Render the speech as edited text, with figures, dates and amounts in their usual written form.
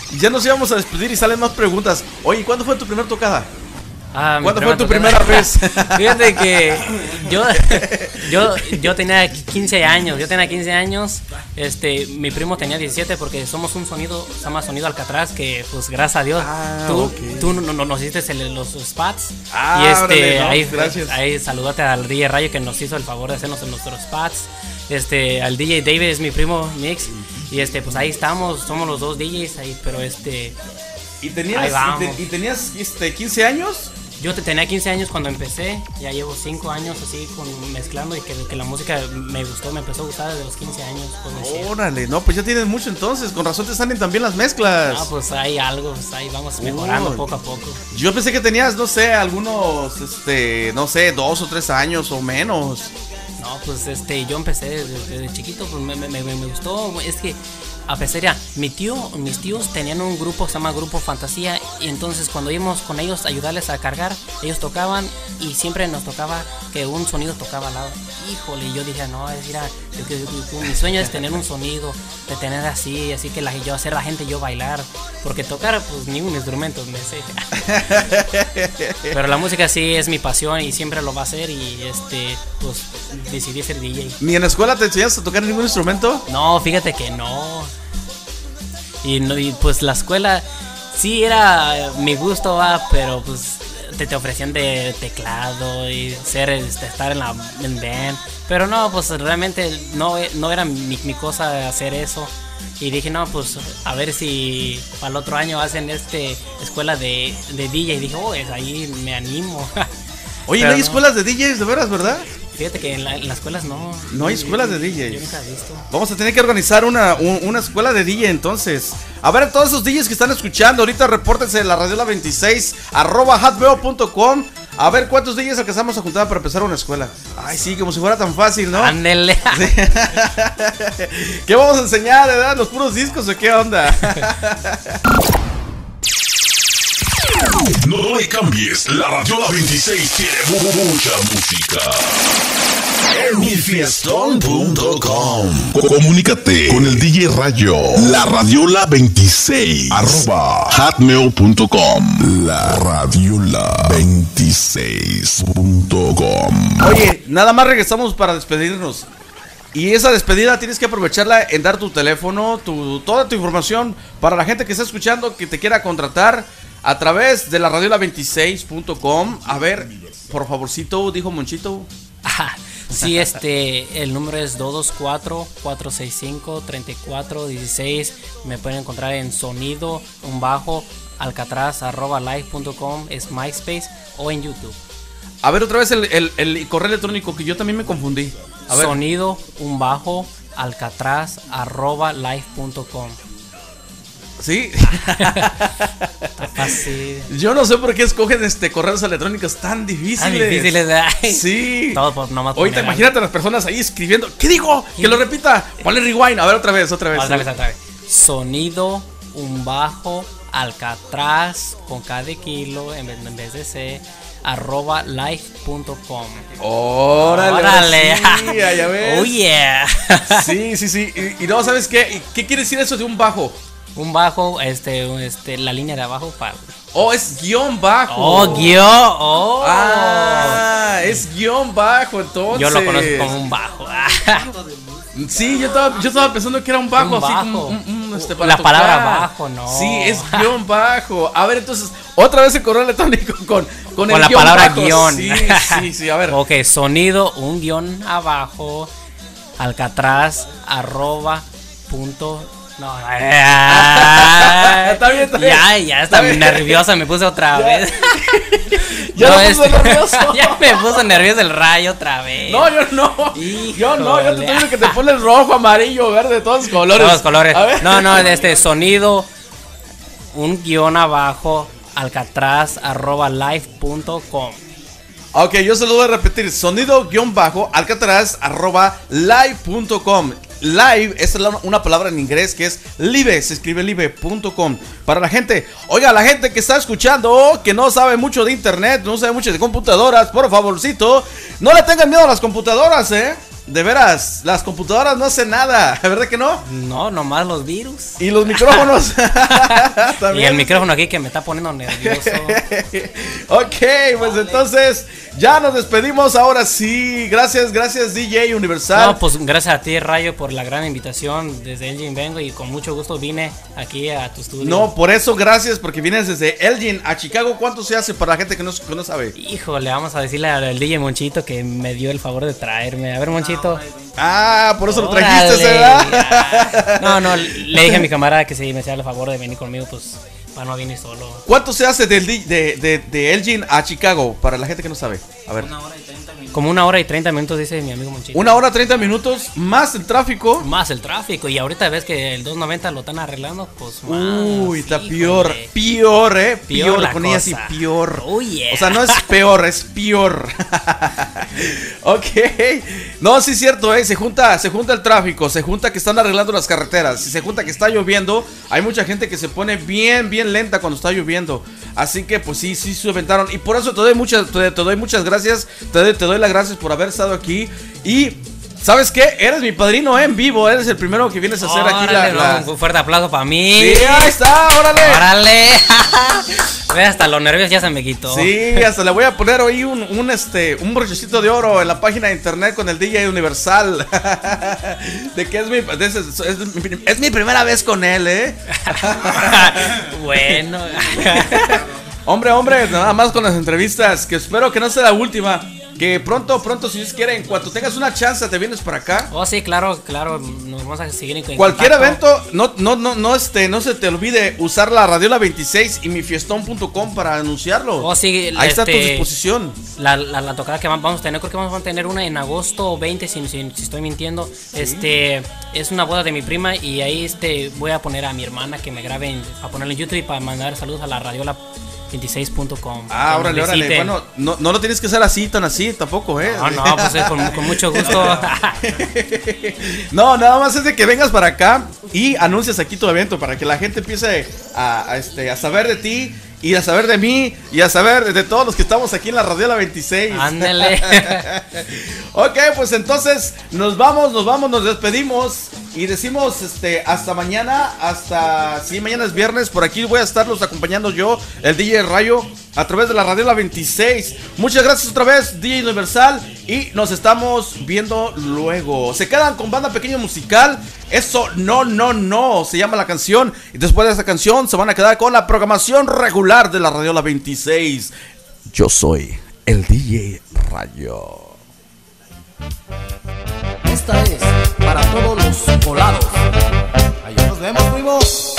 Ya nos íbamos a despedir y salen más preguntas. Oye, ¿cuándo fue tu primera tocada? ¿Cuándo fue tu primera vez? Fíjate que yo tenía 15 años. Yo tenía 15 años. Mi primo tenía 17 porque somos un sonido, se llama Sonido Alcatraz, que pues gracias a Dios tú nos hiciste los spots. Gracias. Ahí saludate al DJ Rayo que nos hizo el favor de hacernos nuestros spots. Al DJ David es mi primo Mix. Y pues ahí estamos, somos los dos DJs ahí, pero ¿Y tenías 15 años? Yo tenía 15 años cuando empecé, ya llevo 5 años así mezclando y que la música me empezó a gustar desde los 15 años. Órale, no, pues ya tienes mucho entonces, con razón te salen también las mezclas. Ah, pues hay algo, pues ahí vamos mejorando poco a poco. Yo pensé que tenías, no sé, algunos, 2 o 3 años o menos. No, pues yo empecé desde chiquito, pues me gustó, es que a pesar ya, mis tíos tenían un grupo, se llama Grupo Fantasía, y entonces cuando íbamos con ellos a ayudarles a cargar, ellos tocaban y siempre nos tocaba que un sonido tocaba al lado. Híjole, yo dije, no, mi sueño es tener un sonido, de tener así que yo hacer la gente, yo bailar, porque tocar pues ningún instrumento me sé. Pero la música sí es mi pasión y siempre lo va a ser y pues decidí ser DJ. ¿Ni en la escuela te enseñaste a tocar ningún instrumento? No, fíjate que no. Y pues la escuela sí era mi gusto, pero pues te ofrecían de teclado y estar en band, pero no, pues realmente no era mi cosa hacer eso. Y dije, no, pues a ver si para el otro año hacen escuela de DJ. Y dije, ahí me animo. Oye, no hay escuelas de DJs de veras, ¿verdad? Fíjate que en las escuelas no. No hay escuelas de DJs. Yo nunca he visto. Vamos a tener que organizar una escuela de DJ entonces. A ver, todos esos DJs que están escuchando, ahorita repórtense en la Radiola 26, @hotmail.com. A ver cuántos DJs alcanzamos a juntar para empezar una escuela. Ay, sí, como si fuera tan fácil, ¿no? Ándele. Sí. ¿Qué vamos a enseñar, verdad? ¿Los puros discos o qué onda? No le cambies, la Radiola 26 tiene mucha música. Elmifiestón.com. Comunícate con el DJ Rayo. La Radiola 26 @hotmail.com. La Radiola 26.com. Oye, nada más regresamos para despedirnos. Y esa despedida tienes que aprovecharla en dar tu teléfono, toda tu información para la gente que está escuchando, que te quiera contratar a través de la radiola26.com. A ver, por favorcito, dijo Monchito. Sí, el número es 224-465-3416. Me pueden encontrar en sonido Alcatraz @live.com, es MySpace, o en YouTube. A ver, otra vez el correo electrónico, que yo también me confundí. A ver. Sonido Alcatraz @live.com. Sí. Fácil. Yo no sé por qué escogen correos electrónicos tan difíciles. Sí. Todo por nomás. Ahorita imagínate a las personas ahí escribiendo. ¿Qué digo? Que lo repita. Ponle rewind. A ver, otra vez. Otra vez. Sonido Alcatraz con K de kilo en vez de C @live.com. Órale. Sí, ya ves. Oh yeah. Sí. Y no, ¿sabes qué? ¿Qué quiere decir eso de un bajo? Un bajo, la línea de abajo para. Es guión bajo. Es guión bajo, entonces. Yo lo conozco como un bajo. Sí, yo estaba pensando que era un bajo, así como para la tocar. Palabra bajo, no. Sí, es guión bajo. A ver, entonces, otra vez el correo electrónico con el la guión palabra bajo. guión. Sí, a ver. Ok, sonido, un guión abajo, Alcatraz @ No, está bien. Ya está nerviosa, me puse otra vez. Ya me puso nervioso. Ya me puso nervioso el Rayo otra vez. No, yo no. Yo te digo que te pones rojo, amarillo, verde, todos los colores. Todos los colores. No, sonido, un guión abajo, Alcatraz @live.com. Ok, yo se lo voy a repetir. Sonido-Alcatraz @live.com. Live es una palabra en inglés que es live, se escribe live.com. Para la gente, oiga, la gente que está escuchando, que no sabe mucho de internet, no sabe mucho de computadoras, por favorcito, no le tengan miedo a las computadoras, de veras, las computadoras no hacen nada, ¿verdad que no? No, nomás los virus. Y los micrófonos. Y el micrófono aquí que me está poniendo nervioso. Ok, pues entonces ya nos despedimos ahora sí. Gracias DJ Universal. No, pues gracias a ti, Rayo, por la gran invitación. Desde Elgin vengo y con mucho gusto vine aquí a tu estudio. No, por eso gracias, porque vienes desde Elgin a Chicago. ¿Cuánto se hace para la gente que no sabe? Híjole, vamos a decirle al DJ Monchito que me dio el favor de traerme. A ver, Monchito. Ah, por eso Órale. lo trajiste, ¿verdad? No, le dije a mi camarada que si me hacía el favor de venir conmigo, pues para no venir solo. ¿Cuánto se hace de Elgin a Chicago para la gente que no sabe? A ver. 1 hora y 30 minutos. Como 1 hora y 30 minutos, dice mi amigo Monchito. 1 hora 30 minutos más el tráfico. Más el tráfico. Y ahorita ves que el 290 lo están arreglando, pues más. Uy, está híjole. peor, la lo ponía así, cosa. peor. Oh, yeah. O sea, no es peor, es peor. Ok. No, sí es cierto, se junta el tráfico, se junta que están arreglando las carreteras, se junta que está lloviendo. Hay mucha gente que se pone bien lenta cuando está lloviendo. Así que pues sí se aventaron. Y por eso te doy muchas gracias. Te doy las gracias por haber estado aquí. Y ¿sabes qué? Eres mi padrino en vivo. Eres el primero que vienes a hacer aquí Un fuerte aplauso para mí. Sí, ahí está, órale. Ve, hasta los nervios ya se me quitó. Sí, hasta le voy a poner hoy un brochecito de oro en la página de internet con el DJ Universal. De que es mi primera vez con él, Bueno. Hombre, nada más con las entrevistas, que espero que no sea la última. Que pronto, si Dios quiere, en cuanto tengas una chance, te vienes para acá. Oh, sí, claro, nos vamos a seguir en cualquier contacto. evento, no se te olvide usar la Radiola 26 y mifiestón.com para anunciarlo. Oh, sí, ahí está a tu disposición. La tocada que vamos a tener, creo que vamos a tener una en agosto 20, si estoy mintiendo. ¿Sí? Es una boda de mi prima y ahí voy a poner a mi hermana que me grabe a ponerle en YouTube y para mandar saludos a la Radiola 26.com. Ah, órale. Bueno, no lo tienes que hacer tan así tampoco, No, pues es con mucho gusto. No, nada más es de que vengas para acá y anuncias aquí tu evento para que la gente empiece a saber de ti y a saber de mí y a saber de todos los que estamos aquí en la Radiola 26. Ándale. Ok, pues entonces nos despedimos y decimos hasta mañana, mañana es viernes, por aquí voy a estarlos acompañando yo, el DJ Rayo, a través de la Radiola 26. Muchas gracias otra vez, DJ Universal, y nos estamos viendo luego. Se quedan con Banda Pequeño Musical. Eso no se llama la canción, y después de esta canción se van a quedar con la programación regular de la Radiola 26. Yo soy el DJ Rayo. Esta es para todos los colados. Allá nos vemos, primo.